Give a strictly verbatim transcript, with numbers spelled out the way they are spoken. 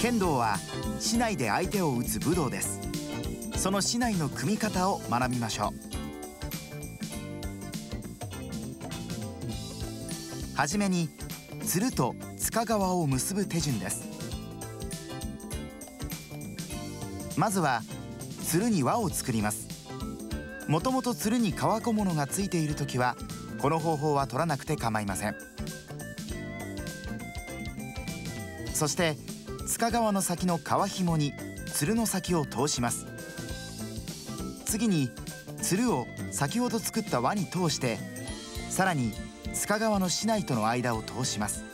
剣道は竹刀で相手を打つ武道です。その竹刀の組み方を学びましょう。はじめにつると塚側を結ぶ手順です。まずはつるに輪を作ります。もともとつるに革小物がついているときはこの方法は取らなくて構いません。そして塚側の先の革紐につるの先を通します。次につるを先ほど作った輪に通して、さらに塚側の竹刀との間を通します。